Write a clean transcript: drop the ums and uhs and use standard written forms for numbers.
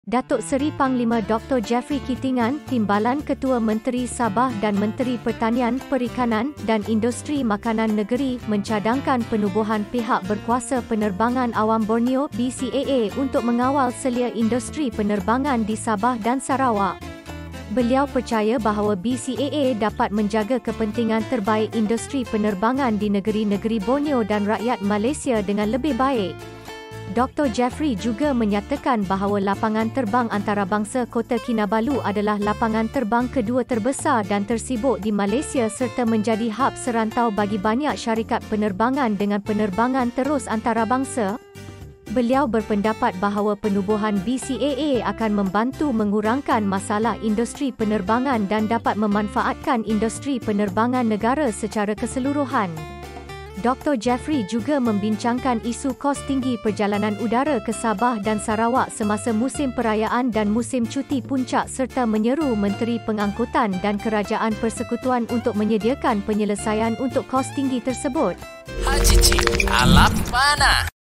Datuk Seri Panglima Dr. Jeffrey Kitingan, Timbalan Ketua Menteri Sabah dan Menteri Pertanian, Perikanan dan Industri Makanan Negeri mencadangkan penubuhan pihak berkuasa penerbangan awam Borneo BCAA untuk mengawal selia industri penerbangan di Sabah dan Sarawak. Beliau percaya bahawa BCAA dapat menjaga kepentingan terbaik industri penerbangan di negeri-negeri Borneo dan rakyat Malaysia dengan lebih baik. Dr. Jeffrey juga menyatakan bahawa lapangan terbang antarabangsa Kota Kinabalu adalah lapangan terbang kedua terbesar dan tersibuk di Malaysia serta menjadi hub serantau bagi banyak syarikat penerbangan dengan penerbangan terus antarabangsa. Beliau berpendapat bahawa penubuhan BCAA akan membantu mengurangkan masalah industri penerbangan dan dapat memanfaatkan industri penerbangan negara secara keseluruhan. Dr. Jeffrey juga membincangkan isu kos tinggi perjalanan udara ke Sabah dan Sarawak semasa musim perayaan dan musim cuti puncak serta menyeru Menteri Pengangkutan dan Kerajaan Persekutuan untuk menyediakan penyelesaian untuk kos tinggi tersebut. Haji Cik, alap mana?